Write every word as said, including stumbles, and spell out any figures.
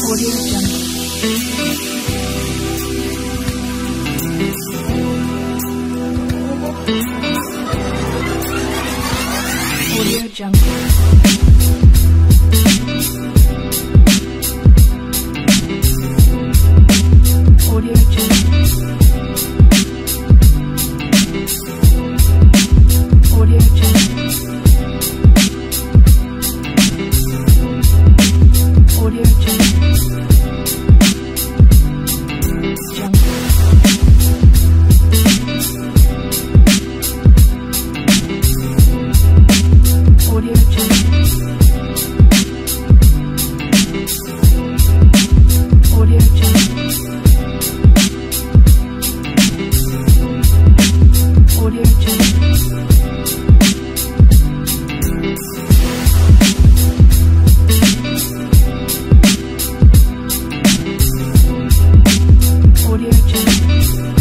Audio Jungle. Audio Jungle. Audio Jungle. Audio Jungle. Audio Jungle. Jungle. Audio Jungle. Audio Jungle. Audio Jungle. Audio Jungle.